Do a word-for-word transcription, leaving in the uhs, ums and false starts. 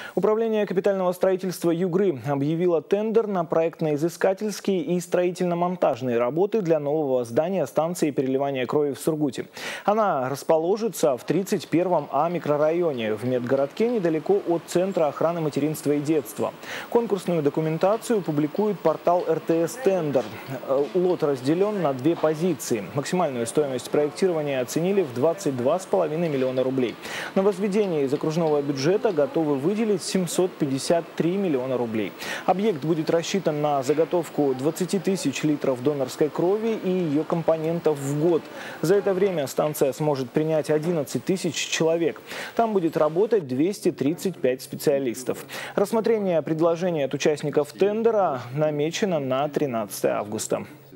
Управление капитального строительства Югры объявило тендер на проектно-изыскательские и строительно-монтажные работы для нового здания станции переливания крови в Сургуте. Она расположится в тридцать первом А микрорайоне в медгородке недалеко от Центра охраны материнства и детства. Конкурсную документацию публикует портал эр тэ эс Тендер. Лот разделен на две позиции. Максимальную стоимость проектирования оценили в двадцать два с половиной миллиона рублей. На возведение из окружного бюджета готовы выделить семьсот пятьдесят три миллиона рублей. Объект будет рассчитан на заготовку двадцати тысяч литров донорской крови и ее компонентов в год. За это время станция сможет принять одиннадцать тысяч человек. Там будет работать двести тридцать пять специалистов. Рассмотрение предложений от участников тендера намечено на тринадцатое августа.